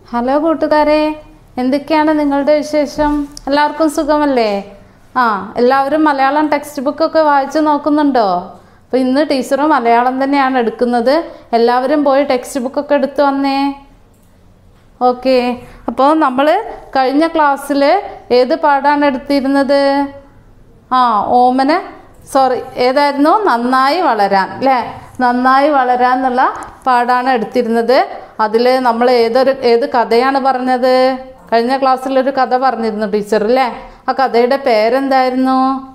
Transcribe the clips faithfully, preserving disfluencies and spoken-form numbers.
Hello കൂട്ടുകാരെ, എന്തൊക്കെയാണ് നിങ്ങളുടെ വിശേഷം? എല്ലാവർക്കും സുഖമല്ലേ? ആ എല്ലാവരും മലയാളം ടെക്സ്റ്റ് ബുക്കൊക്കെ വായിച്ച് നോക്കുന്നുണ്ടോ? അപ്പോൾ ഇന്ന് ടീച്ചർ മലയാളം തന്നെയാണ് എടുക്കുന്നത്. എല്ലാവരും പോയി ടെക്സ്റ്റ് ബുക്കൊക്കെ എടുത്തു വന്നേ. ഓക്കെ, അപ്പോൾ നമ്മൾ കഴിഞ്ഞ ക്ലാസ്സിൽ ഏത് പാഠമാണ് എടുത്തിരുന്നത്? ആ ഓമന സോറി ഏതായിരുന്നു? നന്നായി വളരാൻ അല്ലേ? നന്നായി വളരാൻ എന്നുള്ള പാഠമാണ് എടുത്തിരുന്നത്. അതിൽ നമ്മൾ ഏതൊരു ഏത് കഥയാണ് പറഞ്ഞത്? കഴിഞ്ഞ ക്ലാസ്സിലൊരു കഥ പറഞ്ഞിരുന്നു ടീച്ചർ അല്ലേ? ആ കഥയുടെ പേരെന്തായിരുന്നു?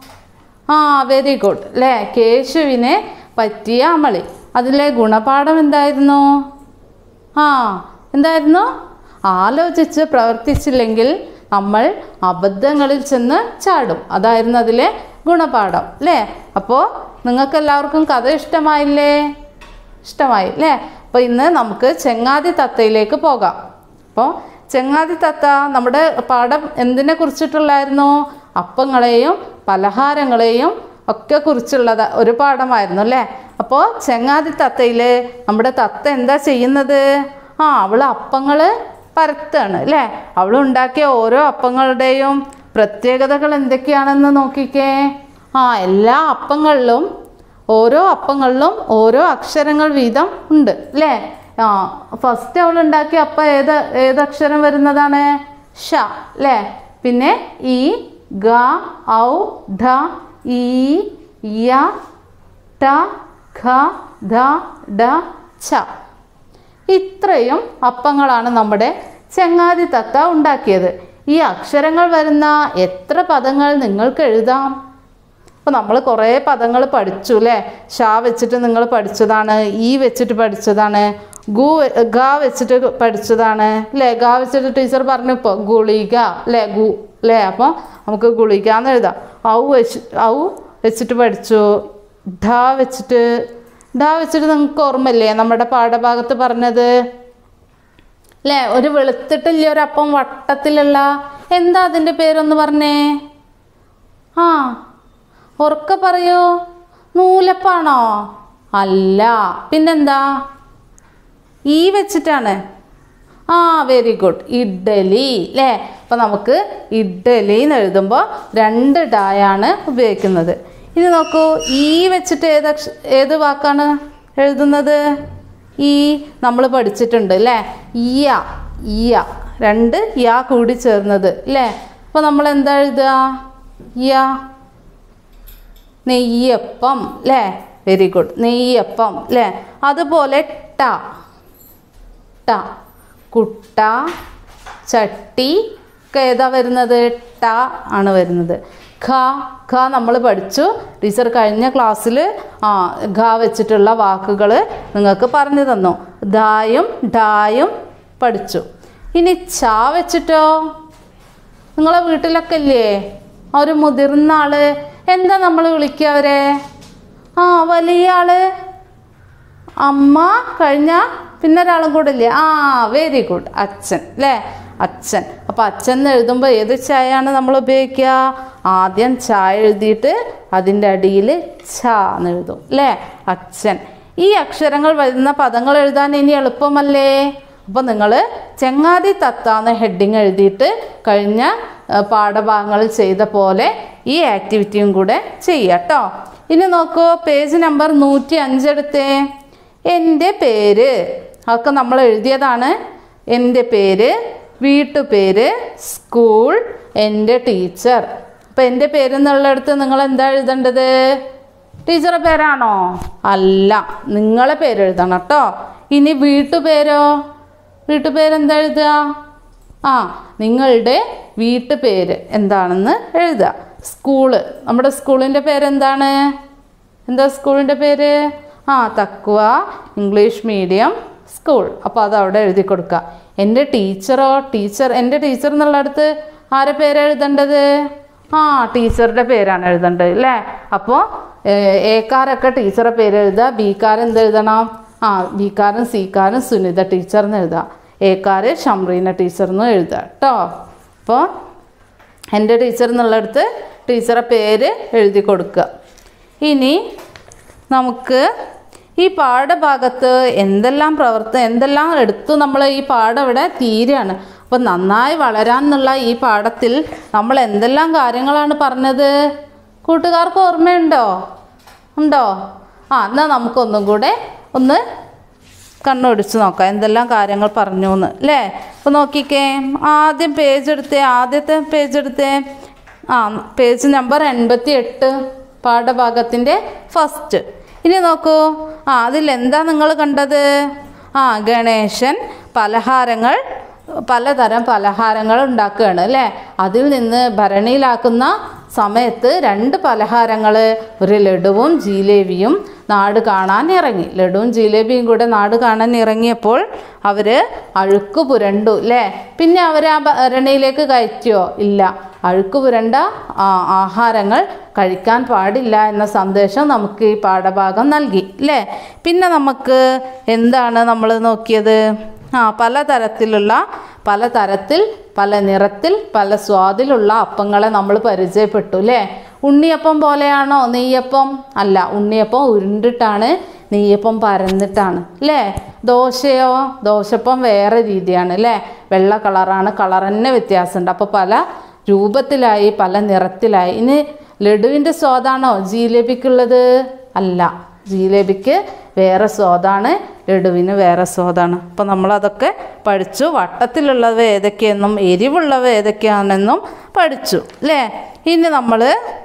ആ വെരി ഗുഡ് അല്ലേ? കേശുവിനെ പറ്റിയ അമളി. അതിലെ ഗുണപാഠം എന്തായിരുന്നു? ആ എന്തായിരുന്നു? ആലോചിച്ച് പ്രവർത്തിച്ചില്ലെങ്കിൽ നമ്മൾ അബദ്ധങ്ങളിൽ ചെന്ന് ചാടും. അതായിരുന്നു അതിലെ ഗുണപാഠം അല്ലേ? അപ്പോൾ നിങ്ങൾക്ക് എല്ലാവർക്കും കഥ ഇഷ്ടമായില്ലേ? ഇഷ്ടമായി അല്ലേ? അപ്പോൾ ഇന്ന് നമുക്ക് ചെങ്ങാതി തത്തയിലേക്ക് പോകാം. അപ്പോൾ ചെങ്ങാതി തത്ത നമ്മുടെ പാഠം എന്തിനെ കുറിച്ചിട്ടുള്ളായിരുന്നു? അപ്പങ്ങളെയും പലഹാരങ്ങളെയും ഒക്കെ കുറിച്ചുള്ളത് ഒരു പാഠമായിരുന്നു അല്ലേ? അപ്പോൾ ചെങ്ങാതി തത്തയിൽ നമ്മുടെ തത്ത എന്താ ചെയ്യുന്നത്? ആ അവൾ അപ്പങ്ങൾ പരത്താണ് അല്ലേ? അവൾ ഉണ്ടാക്കിയ ഓരോ അപ്പങ്ങളുടെയും പ്രത്യേകതകൾ എന്തൊക്കെയാണെന്ന് നോക്കിക്കേ. ആ എല്ലാ അപ്പങ്ങളിലും ഓരോ അപ്പങ്ങളിലും ഓരോ അക്ഷരങ്ങൾ വീതം ഉണ്ട് അല്ലേ? ആ ഫസ്റ്റ് അവൾ ഉണ്ടാക്കിയ അപ്പം ഏത് ഏതക്ഷരം വരുന്നതാണ്? ഷ അല്ലേ? പിന്നെ ഇ ഗ ഔ ധ ഈ യ ട ഖ ധ ഡ ഛ. ഇത്രയും അപ്പങ്ങളാണ് നമ്മുടെ ചെങ്ങാതി തത്ത ഉണ്ടാക്കിയത്. ഈ അക്ഷരങ്ങൾ വരുന്ന എത്ര പദങ്ങൾ നിങ്ങൾക്ക് എഴുതാം? അപ്പോൾ നമ്മൾ കുറേ പദങ്ങൾ പഠിച്ചു അല്ലേ? ഷ വെച്ചിട്ട് നിങ്ങൾ പഠിച്ചതാണ്, ഈ വെച്ചിട്ട് പഠിച്ചതാണ്, ഗു ഗ വെച്ചിട്ട് പഠിച്ചതാണ് അല്ലേ? ഗ വെച്ചിട്ട് ടീച്ചർ പറഞ്ഞു ഇപ്പോൾ ഗുളിക അല്ലേ? ഗു അല്ലേ? അപ്പോൾ നമുക്ക് ഗുളിക എന്ന് എഴുതാം. ഔ വെച്ച് ഔ വെച്ചിട്ട് പഠിച്ചു. ധ വെച്ചിട്ട് ധ വെച്ചിട്ട് നിങ്ങൾക്ക് ഓർമ്മയില്ലേ നമ്മുടെ പാഠഭാഗത്ത് പറഞ്ഞത് അല്ലേ? ഒരു വെളുത്തിട്ടില്ല ഒരു അപ്പം വട്ടത്തിലുള്ള എന്താ അതിൻ്റെ പേരൊന്ന് പറഞ്ഞേ. ആ ഉറക്കെ പറയൂ. നൂലപ്പാണോ? അല്ല, പിന്നെന്താ? ഈ വെച്ചിട്ടാണ്. ആ വെരി ഗുഡ്, ഇഡ്ഡലി അല്ലേ? അപ്പം നമുക്ക് ഇഡ്ഡലി എന്ന് എഴുതുമ്പോൾ രണ്ട് ഡായാണ് ഉപയോഗിക്കുന്നത്. ഇനി നോക്കൂ, ഈ വെച്ചിട്ട് ഏത് ഏത് വാക്കാണ് എഴുതുന്നത്? ഈ നമ്മൾ പഠിച്ചിട്ടുണ്ട് അല്ലേ? ഇയ ഇയ രണ്ട് യാ കൂടി ചേർന്നത് അല്ലേ? അപ്പോൾ നമ്മൾ എന്താ എഴുതുക? യ. നെയ്യപ്പം അല്ലേ? വെരി ഗുഡ്, നെയ്യപ്പം അല്ലേ? അതുപോലെ ട ട കുട്ട ചട്ടി ഒക്കെ ഏതാ വരുന്നത്? ട ആണ് വരുന്നത്. ഖ ഖ നമ്മൾ പഠിച്ചു. ടീച്ചർ കഴിഞ്ഞ ക്ലാസ്സിൽ ആ ഖ വെച്ചിട്ടുള്ള വാക്കുകൾ നിങ്ങൾക്ക് പറഞ്ഞു തന്നു. ധായും ഡായും പഠിച്ചു. ഇനി ച വെച്ചിട്ടോ? നിങ്ങളെ വീട്ടിലൊക്കെ ഇല്ലേ ഒരു മുതിർന്ന ആള്? എന്താ നമ്മൾ വിളിക്കുക അവരെ? ആ വലിയ ആള് അമ്മ കഴിഞ്ഞ പിന്നെ ഒരാളും കൂടെ ഇല്ലേ? ആ വെരി ഗുഡ്, അച്ഛൻ അല്ലേ? അച്ഛൻ. അപ്പോൾ അച്ഛൻ എന്ന് എഴുതുമ്പോൾ ഏത് ചായയാണ് നമ്മൾ ഉപയോഗിക്കുക? ആദ്യം ചായ എഴുതിയിട്ട് അതിൻ്റെ അടിയിൽ ഛ എന്ന് എഴുതും അല്ലേ? അച്ഛൻ. ഈ അക്ഷരങ്ങൾ വരുന്ന പദങ്ങൾ എഴുതാൻ ഇനി എളുപ്പമല്ലേ? അപ്പോൾ നിങ്ങൾ ചെങ്ങാതി തത്ത എന്ന ഹെഡിങ് എഴുതിയിട്ട് കഴിഞ്ഞ പാഠഭാഗങ്ങളിൽ ചെയ്ത പോലെ ഈ ആക്ടിവിറ്റിയും കൂടെ ചെയ്യുക കേട്ടോ. ഇനി നോക്കൂ, പേജ് നമ്പർ നൂറ്റി അഞ്ചെടുത്തേ. എൻ്റെ പേര് അതൊക്കെ നമ്മൾ എഴുതിയതാണ്. എൻ്റെ പേര്, വീട്ടുപേര്, സ്കൂൾ, എൻ്റെ ടീച്ചർ. അപ്പം എൻ്റെ പേരെന്നുള്ളിടത്ത് നിങ്ങൾ എന്താ എഴുതേണ്ടത്? ടീച്ചറുടെ പേരാണോ? അല്ല, നിങ്ങളെ പേര് എഴുതണം കേട്ടോ. ഇനി വീട്ടുപേരോ? വീട്ടുപേരെന്താ എഴുതുക? ആ നിങ്ങളുടെ വീട്ടുപേര് എന്താണെന്ന് എഴുതുക. സ്കൂള്, നമ്മുടെ സ്കൂളിൻ്റെ പേരെന്താണ്? എന്താ സ്കൂളിൻ്റെ പേര്? ആ തക്വ ഇംഗ്ലീഷ് മീഡിയം സ്കൂൾ. അപ്പോൾ അത് അവിടെ എഴുതി കൊടുക്കുക. എൻ്റെ ടീച്ചറോ? ടീച്ചർ എൻ്റെ ടീച്ചർ എന്നുള്ളിടത്ത് ആരെ പേര് എഴുതേണ്ടത്? ആ ടീച്ചറുടെ പേരാണ് എഴുതേണ്ടത് അല്ലേ? അപ്പോൾ എക്കാരൊക്കെ ടീച്ചറെ പേര് എഴുതുക. ബിക്കാരൻ എന്ത് എഴുതണം? ആ ബിക്കാരൻ സിക്കാരൻ സുനിത ടീച്ചർ എന്ന് എഴുതുക. എക്കാര് ഷംറീന ടീച്ചർ എന്ന് എഴുതുക കേട്ടോ. അപ്പോൾ എൻ്റെ ടീച്ചർ എന്നുള്ളിടത്ത് ടീച്ചറെ പേര് എഴുതി കൊടുക്കുക. ഇനി നമുക്ക് ഈ പാഠഭാഗത്ത് എന്തെല്ലാം പ്രവർത്തനം എന്തെല്ലാം എടുത്തു നമ്മൾ ഈ പാഠം ഇവിടെ തീരെയാണ്. അപ്പം നന്നായി വളരാൻ എന്നുള്ള ഈ പാഠത്തിൽ നമ്മൾ എന്തെല്ലാം കാര്യങ്ങളാണ് പറഞ്ഞത്? കൂട്ടുകാർക്ക് ഓർമ്മയുണ്ടോ? ഉണ്ടോ? ആ എന്നാൽ നമുക്കൊന്നും കൂടെ ഒന്ന് കണ്ണോടിച്ച് നോക്കാം എന്തെല്ലാം കാര്യങ്ങൾ പറഞ്ഞു എന്ന് അല്ലേ. അപ്പോൾ നോക്കിക്കേ, ആദ്യം പേജ് എടുത്തേ, ആദ്യത്തെ പേജ് എടുത്തേ. ആ പേജ് നമ്പർ എൺപത്തി എട്ട് പാഠഭാഗത്തിൻ്റെ ഫസ്റ്റ്. ഇനി നോക്കൂ, ആ അതിലെന്താ നിങ്ങൾ കണ്ടത്? ആ ഗണേശൻ പലഹാരങ്ങൾ പലതരം പലഹാരങ്ങൾ ഉണ്ടാക്കുകയാണ് അല്ലേ. അതിൽ നിന്ന് ഭരണിയിലാക്കുന്ന സമയത്ത് രണ്ട് പലഹാരങ്ങൾ, ഒരു ലഡുവും ജിലേബിയും നാട് കാണാൻ ഇറങ്ങി. ലഡുവും ജിലേബിയും കൂടെ നാട് കാണാൻ ഇറങ്ങിയപ്പോൾ അവർ അഴുക്ക് പുരണ്ടു അല്ലേ. പിന്നെ അവർ ആ ഭരണിയിലേക്ക് കയറ്റിയോ? ഇല്ല. അഴുക്ക് പുരണ്ട ആഹാരങ്ങൾ കഴിക്കാൻ പാടില്ല എന്ന സന്ദേശം നമുക്ക് ഈ പാഠഭാഗം നൽകി അല്ലേ. പിന്നെ നമുക്ക് എന്താണ് നമ്മൾ നോക്കിയത്? ആ പലതരത്തിലുള്ള പലതരത്തിൽ പല നിറത്തിൽ പല സ്വാദിലുള്ള അപ്പങ്ങളെ നമ്മൾ പരിചയപ്പെട്ടു അല്ലേ. ഉണ്ണിയപ്പം പോലെയാണോ നെയ്യപ്പം? അല്ല, ഉണ്ണിയപ്പം ഉരുണ്ടിട്ടാണ്, നെയ്യപ്പം പരന്നിട്ടാണ് അല്ലേ. ദോശയോ? ദോശപ്പം വേറെ രീതിയാണ് അല്ലേ, വെള്ള കളറാണ്, കളർ തന്നെ വ്യത്യാസമുണ്ട്. അപ്പോൾ പല രൂപത്തിലായി പല നിറത്തിലായി. ഇനി ലഡുവിൻ്റെ സ്വാദാണോ ജിലേബിക്കുള്ളത്? അല്ല, ജിലേബിക്ക് വേറെ സ്വാദാണ്, ലഡുവിന് വേറെ സ്വാദാണ്. അപ്പോൾ നമ്മളതൊക്കെ പഠിച്ചു. വട്ടത്തിലുള്ളവ ഏതൊക്കെയെന്നും എരിവുള്ളവ ഏതൊക്കെയാണെന്നും പഠിച്ചു അല്ലേ. ഇനി നമ്മൾ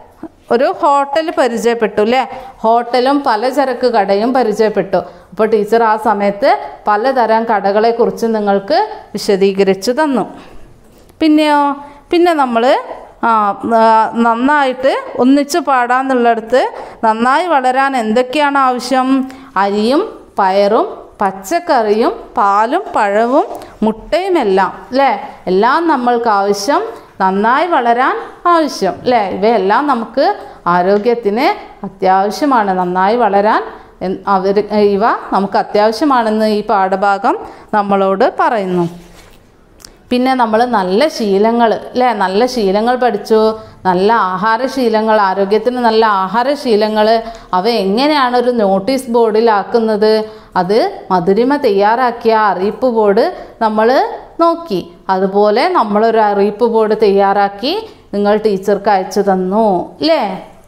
ഒരു ഹോട്ടൽ പരിചയപ്പെട്ടു അല്ലേ. ഹോട്ടലും പലചരക്ക് കടയും പരിചയപ്പെട്ടു. അപ്പോൾ ടീച്ചർ ആ സമയത്ത് പലതരം കടകളെക്കുറിച്ച് നിങ്ങൾക്ക് വിശദീകരിച്ചു തന്നു. പിന്നെയോ പിന്നെ നമ്മൾ ആ നന്നായിട്ട് ഒന്നിച്ച് പാടാന്നുള്ളിടത്ത് നന്നായി വളരാൻ എന്തൊക്കെയാണ് ആവശ്യം? അരിയും പയറും പച്ചക്കറിയും പാലും പഴവും മുട്ടയും എല്ലാം അല്ലേ. എല്ലാം നമ്മൾക്ക് ആവശ്യം, നന്നായി വളരാൻ ആവശ്യം അല്ലേ. ഇവയെല്ലാം നമുക്ക് ആരോഗ്യത്തിന് അത്യാവശ്യമാണ്. നന്നായി വളരാൻ അവർ ഇവ നമുക്ക് അത്യാവശ്യമാണെന്ന് ഈ പാഠഭാഗം നമ്മളോട് പറയുന്നു. പിന്നെ നമ്മൾ നല്ല ശീലങ്ങൾ അല്ലേ, നല്ല ശീലങ്ങൾ പഠിച്ചു. നല്ല ആഹാരശീലങ്ങൾ, ആരോഗ്യത്തിന് നല്ല ആഹാരശീലങ്ങൾ, അവ എങ്ങനെയാണ് ഒരു നോട്ടീസ് ബോർഡിലാക്കുന്നത്? അത് മധുരിമ തയ്യാറാക്കിയ അറിയിപ്പ് ബോർഡ് നമ്മൾ നോക്കി. അതുപോലെ നമ്മളൊരു അറിയിപ്പ് ബോർഡ് തയ്യാറാക്കി നിങ്ങൾ ടീച്ചർക്ക് അയച്ചു തന്നു അല്ലേ.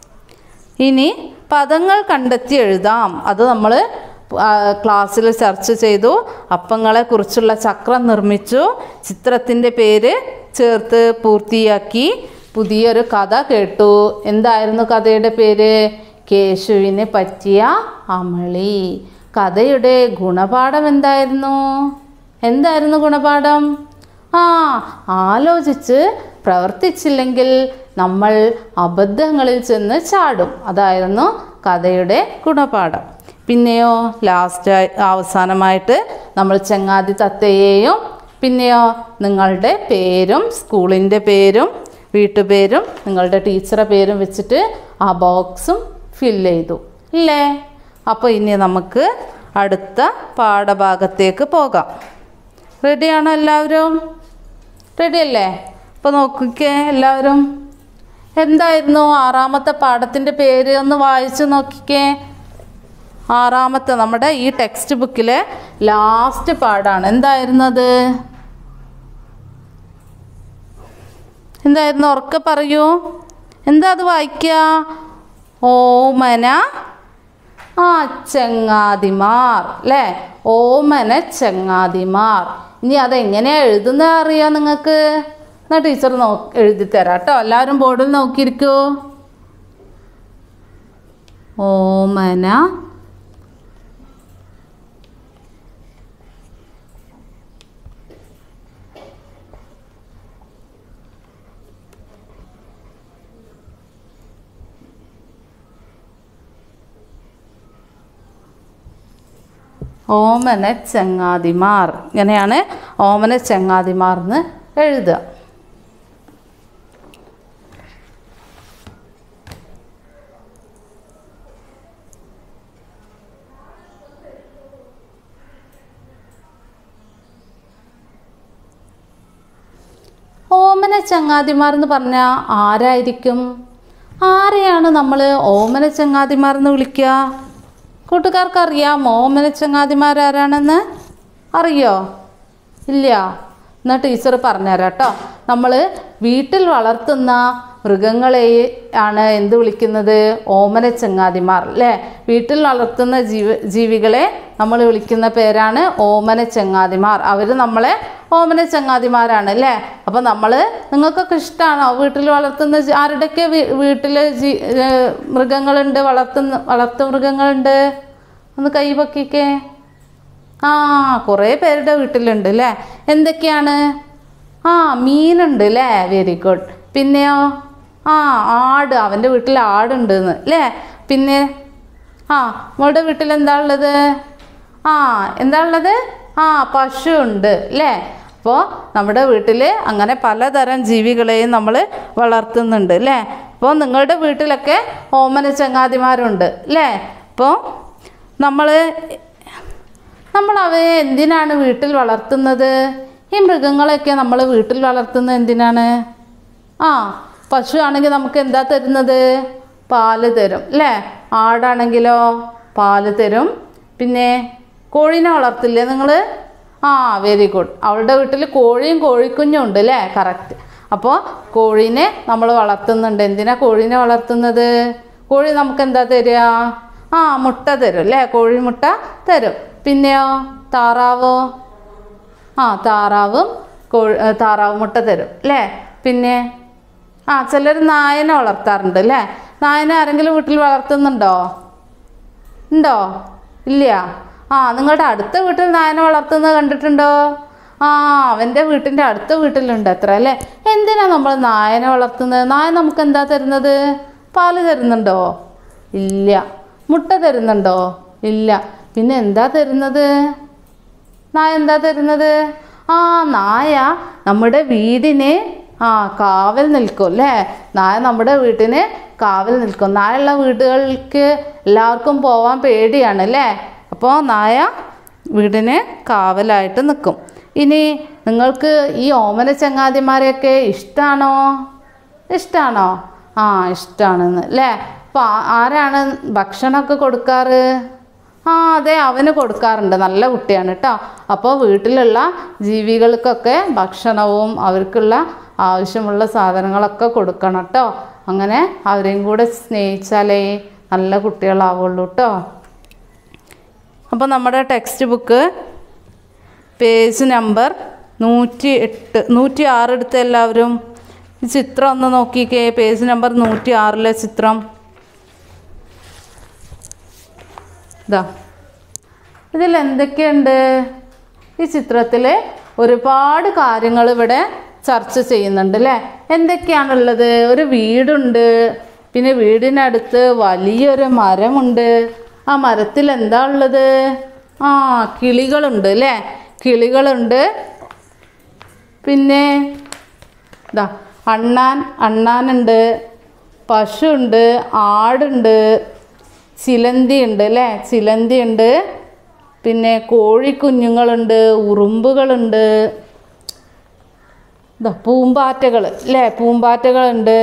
ഇനി പദങ്ങൾ കണ്ടെത്തി എഴുതാം. അത് നമ്മൾ ക്ലാസ്സിൽ ചർച്ച ചെയ്തു. അപ്പങ്ങളെക്കുറിച്ചുള്ള ചക്രം നിർമ്മിച്ചു. ചിത്രത്തിൻ്റെ പേര് ചേർത്ത് പൂർത്തിയാക്കി. പുതിയൊരു കഥ കേട്ടു. എന്തായിരുന്നു കഥയുടെ പേര്? കേശുവിന് പറ്റിയ അമളി. കഥയുടെ ഗുണപാഠം എന്തായിരുന്നു? എന്തായിരുന്നു ഗുണപാഠം? ആ ആലോചിച്ച് പ്രവർത്തിച്ചില്ലെങ്കിൽ നമ്മൾ അബദ്ധങ്ങളിൽ ചെന്ന് ചാടും. അതായിരുന്നു കഥയുടെ ഗുണപാഠം. പിന്നെയോ ലാസ്റ്റ് അവസാനമായിട്ട് നമ്മൾ ചങ്ങാതി തത്തയെയും പിന്നെയോ നിങ്ങളുടെ പേരും സ്കൂളിൻ്റെ പേരും വീട്ടുപേരും നിങ്ങളുടെ ടീച്ചറുടെ പേരും വെച്ചിട്ട് ആ ബോക്സും ഫില്ല് ചെയ്തു ഇല്ലേ. അപ്പോൾ ഇനി നമുക്ക് അടുത്ത പാഠഭാഗത്തേക്ക് പോകാം. റെഡിയാണോ എല്ലാവരും? റെഡിയല്ലേ? അപ്പോൾ നോക്കിക്കേ എല്ലാവരും. എന്തായിരുന്നു ആറാമത്തെ പാഠത്തിൻ്റെ പേര്? ഒന്ന് വായിച്ചു നോക്കിക്കേ. ആറാമത്തെ നമ്മുടെ ഈ ടെക്സ്റ്റ് ബുക്കിലെ ലാസ്റ്റ് പാഠാണ്. എന്തായിരുന്നത്? എന്തായിരുന്നു? ഉറക്കെ പറയൂ. എന്താ അത് വായിക്കുക? ഓമന ആ ചങ്ങാതിമാർ അല്ലേ. ഓമന ചങ്ങാതിമാർ. ഇനി അതെങ്ങനെയാണ് എഴുതുന്നത് അറിയാം നിങ്ങൾക്ക്? എന്നാൽ ടീച്ചർ നോ എഴുതി തരാം കേട്ടോ. എല്ലാവരും ബോർഡിൽ നോക്കിയിരിക്കൂ. ഓമന ഓമന ചങ്ങാതിമാർ. ഇങ്ങനെയാണ് ഓമന ചങ്ങാതിമാർ എന്ന് എഴുതുക. ഓമന ചങ്ങാതിമാർ എന്ന് പറഞ്ഞാൽ ആരായിരിക്കും? ആരെയാണ് നമ്മൾ ഓമന ചങ്ങാതിമാർ എന്ന് വിളിക്കുക? കൂട്ടുകാർക്ക് അറിയാമോ ഓമന ചങ്ങാതിമാരാരാണെന്ന്? അറിയോ? ഇല്ല? എന്നാൽ ടീച്ചർ പറഞ്ഞുതരാം കേട്ടോ. നമ്മൾ വീട്ടിൽ വളർത്തുന്ന മൃഗങ്ങളെ ആണ് എന്ത് വിളിക്കുന്നത്? ഓമന ചങ്ങാതിമാർ അല്ലേ? വീട്ടിൽ വളർത്തുന്ന ജീവി ജീവികളെ നമ്മൾ വിളിക്കുന്ന പേരാണ് ഓമന ചങ്ങാതിമാർ. അവർ നമ്മളെ ഓമന ചങ്ങാതിമാരാണ് അല്ലേ? അപ്പം നമ്മൾ നിങ്ങൾക്കൊക്കെ ഇഷ്ടമാണോ വീട്ടിൽ വളർത്തുന്ന ആരുടെയൊക്കെ വീട്ടിൽ ജീ മൃഗങ്ങളുണ്ട്, വളർത്തുന്ന വളർത്തു മൃഗങ്ങളുണ്ട്? ഒന്ന് കൈ പൊക്കിക്കേ. ആ, കുറേ പേരുടെ വീട്ടിലുണ്ട് അല്ലേ? എന്തൊക്കെയാണ്? ആ, മീനുണ്ട് അല്ലേ? Very good. പിന്നെയോ? ആ, ആട്, അവൻ്റെ വീട്ടിൽ ആടുണ്ട് എന്ന് അല്ലേ? പിന്നെ ആ, മോളുടെ വീട്ടിൽ എന്താ ഉള്ളത്? ആ, എന്താ ഉള്ളത്? ആ, പശു ഉണ്ട് അല്ലേ? അപ്പോൾ നമ്മുടെ വീട്ടിൽ അങ്ങനെ പലതരം ജീവികളെയും നമ്മൾ വളർത്തുന്നുണ്ട് അല്ലേ? അപ്പോൾ നിങ്ങളുടെ വീട്ടിലൊക്കെ ഓമന ചങ്ങാതിമാരുണ്ട് അല്ലേ? അപ്പോൾ നമ്മൾ നമ്മൾ അവയെ എന്തിനാണ് വീട്ടിൽ വളർത്തുന്നത്? ഈ മൃഗങ്ങളെയൊക്കെ നമ്മൾ വീട്ടിൽ വളർത്തുന്നത് എന്തിനാണ്? ആ, പശു ആണെങ്കിൽ നമുക്ക് എന്താ തരുന്നത്? പാല് തരും അല്ലേ? ആടാണെങ്കിലോ പാല് തരും. പിന്നെ കോഴീനെ വളർത്തില്ലേ നിങ്ങൾ? ആ, വെരി ഗുഡ്. അവളുടെ വീട്ടിൽ കോഴിയും കോഴിക്കുഞ്ഞും ഉണ്ട് അല്ലേ? കറക്റ്റ്. അപ്പോൾ കോഴീനെ നമ്മൾ വളർത്തുന്നുണ്ട്. എന്തിനാ കോഴീനെ വളർത്തുന്നത്? കോഴി നമുക്ക് എന്താ തരിക? ആ, മുട്ട തരും അല്ലേ? കോഴിമുട്ട തരും. പിന്നെയോ? താറാവോ? ആ, താറാവും കോഴി താറാവ് മുട്ട തരും അല്ലേ? പിന്നെ ആ, ചിലർ നായനെ വളർത്താറുണ്ട് അല്ലേ? നായനെ ആരെങ്കിലും വീട്ടിൽ വളർത്തുന്നുണ്ടോ? ഉണ്ടോ? ഇല്ല? ആ, നിങ്ങളുടെ അടുത്ത വീട്ടിൽ നായനെ വളർത്തുന്നത് കണ്ടിട്ടുണ്ടോ? ആ, അവൻ്റെ വീട്ടിൻ്റെ അടുത്ത വീട്ടിലുണ്ട് അത്ര അല്ലേ? എന്തിനാ നമ്മൾ നായനെ വളർത്തുന്നത്? നായ നമുക്ക് എന്താ തരുന്നത്? പാല് തരുന്നുണ്ടോ? ഇല്ല. മുട്ട തരുന്നുണ്ടോ? ഇല്ല. പിന്നെ എന്താ തരുന്നത്? നായ എന്താ തരുന്നത്? ആ, നായ നമ്മുടെ വീടിനെ ആ കാവൽ നിൽക്കും അല്ലേ? നായ നമ്മുടെ വീട്ടിന് കാവൽ നിൽക്കും. നായുള്ള വീടുകൾക്ക് എല്ലാവർക്കും പോവാൻ പേടിയാണ് അല്ലേ? അപ്പോൾ നായ വീടിന് കാവലായിട്ട് നിൽക്കും. ഇനി നിങ്ങൾക്ക് ഈ ഓമന ചങ്ങാതിമാരെയൊക്കെ ഇഷ്ടമാണോ? ഇഷ്ടമാണോ? ആ, ഇഷ്ടമാണെന്ന് അല്ലേ? അപ്പോൾ ആരാണ് ഭക്ഷണമൊക്കെ കൊടുക്കാറ്? ആ, അതെ, അവന് കൊടുക്കാറുണ്ട്. നല്ല കുട്ടിയാണ് കേട്ടോ. അപ്പോൾ വീട്ടിലുള്ള ജീവികൾക്കൊക്കെ ഭക്ഷണവും അവർക്കുള്ള ആവശ്യമുള്ള സാധനങ്ങളൊക്കെ കൊടുക്കണം കേട്ടോ. അങ്ങനെ അവരെയും കൂടെ സ്നേഹിച്ചാലേ നല്ല കുട്ടികളാവുള്ളൂ കേട്ടോ. അപ്പോൾ നമ്മുടെ ടെക്സ്റ്റ് ബുക്ക് പേജ് നമ്പർ നൂറ്റി എട്ട് നൂറ്റി ആറ് എടുത്ത് എല്ലാവരും ഈ ചിത്രം ഒന്ന് നോക്കിക്കേ. പേജ് നമ്പർ നൂറ്റി ആറിലെ ചിത്രം ഇതാ. ഇതിൽ എന്തൊക്കെയുണ്ട്? ഈ ചിത്രത്തിൽ ഒരുപാട് കാര്യങ്ങൾ ഇവിടെ ചർച്ച ചെയ്യുന്നുണ്ട് അല്ലേ? എന്തൊക്കെയാണുള്ളത്? ഒരു വീടുണ്ട്. പിന്നെ വീടിനടുത്ത് വലിയൊരു മരമുണ്ട്. ആ മരത്തിൽ എന്താ ഉള്ളത്? ആ, കിളികളുണ്ട് അല്ലേ? കിളികളുണ്ട്. പിന്നെ ഇതാ അണ്ണാൻ അണ്ണാനുണ്ട്, പശുണ്ട്, ആടുണ്ട്, ചിലന്തി ഉണ്ട് അല്ലേ? ചിലന്തി ഉണ്ട്. പിന്നെ കോഴിക്കുഞ്ഞുങ്ങളുണ്ട്, ഉറുമ്പുകളുണ്ട്, ഇതാ പൂമ്പാറ്റകൾ അല്ലേ? പൂമ്പാറ്റകളുണ്ട്,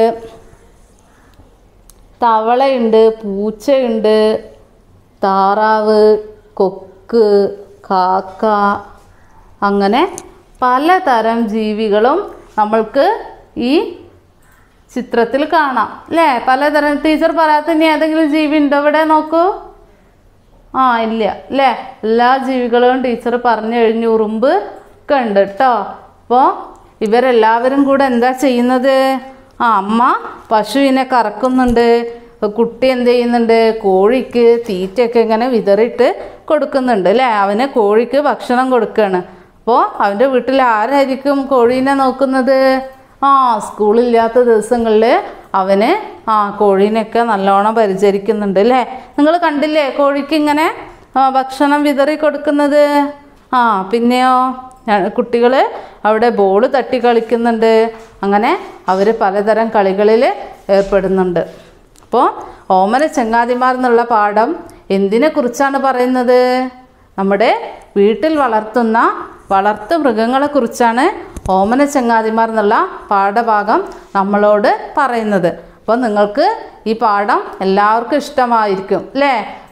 തവളയുണ്ട്, പൂച്ചയുണ്ട്, താറാവ്, കൊക്ക്, കാക്ക, അങ്ങനെ പലതരം ജീവികളും നമ്മൾക്ക് ഈ ചിത്രത്തിൽ കാണാം അല്ലേ? പലതരം. ടീച്ചർ പറയാത്ത ഇനി ഏതെങ്കിലും ജീവി ഉണ്ടോ ഇവിടെ? നോക്കൂ. ആ, ഇല്ല അല്ലേ? എല്ലാ ജീവികളും ടീച്ചർ പറഞ്ഞു കഴിഞ്ഞു. ഉറുമ്പ് ഒക്കെ ഉണ്ട് കേട്ടോ. അപ്പോൾ ഇവരെല്ലാവരും കൂടെ എന്താ ചെയ്യുന്നത്? ആ, അമ്മ പശുവിനെ കറക്കുന്നുണ്ട്. കുട്ടി എന്ത് ചെയ്യുന്നുണ്ട്? കോഴിക്ക് തീറ്റയൊക്കെ ഇങ്ങനെ വിതറിയിട്ട് കൊടുക്കുന്നുണ്ട് അല്ലേ? അവന് കോഴിക്ക് ഭക്ഷണം കൊടുക്കുകയാണ്. അപ്പോൾ അവൻ്റെ വീട്ടിൽ ആരായിരിക്കും കോഴീനെ നോക്കുന്നത്? ആ, സ്കൂളില്ലാത്ത ദിവസങ്ങളിൽ അവന് ആ കോഴീനെയൊക്കെ നല്ലോണം പരിചരിക്കുന്നുണ്ട് അല്ലേ? നിങ്ങൾ കണ്ടില്ലേ കോഴിക്ക് ഇങ്ങനെ ഭക്ഷണം വിതറി കൊടുക്കുന്നത്? ആ, പിന്നെയോ കുട്ടികൾ അവിടെ ബോൾ തട്ടി കളിക്കുന്നുണ്ട്. അങ്ങനെ അവർ പലതരം കളികളിൽ ഏർപ്പെടുന്നുണ്ട്. അപ്പോൾ ഓമന ചങ്ങാതിമാർ എന്നുള്ള പാഠം എന്തിനെക്കുറിച്ചാണ് പറയുന്നത്? നമ്മുടെ വീട്ടിൽ വളർത്തുന്ന വളർത്തു മൃഗങ്ങളെക്കുറിച്ചാണ് ഓമന ചങ്ങാതിമാർ എന്നുള്ള പാഠഭാഗം നമ്മളോട് പറയുന്നത്. അപ്പോൾ നിങ്ങൾക്ക് ഈ പാഠം എല്ലാവർക്കും ഇഷ്ടമായിരിക്കും അല്ലേ?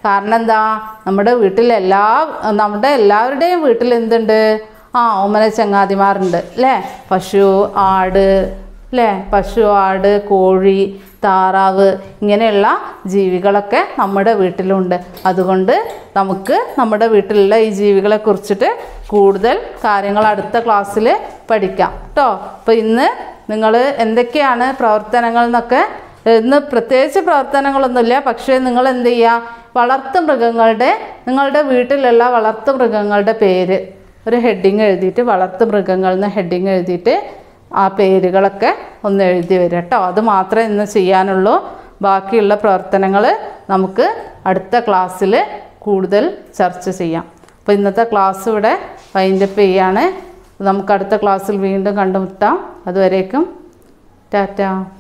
കാരണം എന്താ, നമ്മുടെ വീട്ടിൽ എല്ലാ നമ്മുടെ എല്ലാവരുടെയും വീട്ടിൽ എന്തുണ്ട്? ആ ഓമന ചങ്ങാതിമാരുണ്ട് അല്ലേ? പശു, ആട് അല്ലേ? പശു, ആട്, കോഴി, താറാവ് ഇങ്ങനെയുള്ള ജീവികളൊക്കെ നമ്മുടെ വീട്ടിലുണ്ട്. അതുകൊണ്ട് നമുക്ക് നമ്മുടെ വീട്ടിലുള്ള ഈ ജീവികളെ കുറിച്ചിട്ട് കൂടുതൽ കാര്യങ്ങൾ അടുത്ത ക്ലാസ്സിൽ പഠിക്കാം കേട്ടോ. അപ്പോൾ ഇന്ന് നിങ്ങൾ എന്തൊക്കെയാണ് പ്രവർത്തനങ്ങൾ എന്നൊക്കെ, ഇന്ന് പ്രത്യേകിച്ച് പ്രവർത്തനങ്ങളൊന്നുമില്ല, പക്ഷേ നിങ്ങൾ എന്ത് ചെയ്യുക, വളർത്തു മൃഗങ്ങളുടെ നിങ്ങളുടെ വീട്ടിലുള്ള വളർത്തു മൃഗങ്ങളുടെ പേര് ഒരു ഹെഡിങ് എഴുതിയിട്ട്, വളർത്തു മൃഗങ്ങൾ എന്ന ഹെഡിങ് എഴുതിയിട്ട് ആ പേരുകളൊക്കെ ഒന്ന് എഴുതി വരിക കേട്ടോ. അത് മാത്രമേ ഇന്ന് ചെയ്യാനുള്ളൂ. ബാക്കിയുള്ള പ്രവർത്തനങ്ങൾ നമുക്ക് അടുത്ത ക്ലാസ്സിൽ കൂടുതൽ ചർച്ച ചെയ്യാം. അപ്പോൾ ഇന്നത്തെ ക്ലാസ് ഇവിടെ വൈൻഡപ്പ് ചെയ്യാണ്. നമുക്ക് അടുത്ത ക്ലാസ്സിൽ വീണ്ടും കണ്ടുമുട്ടാം. അതുവരേക്കും ടാറ്റ.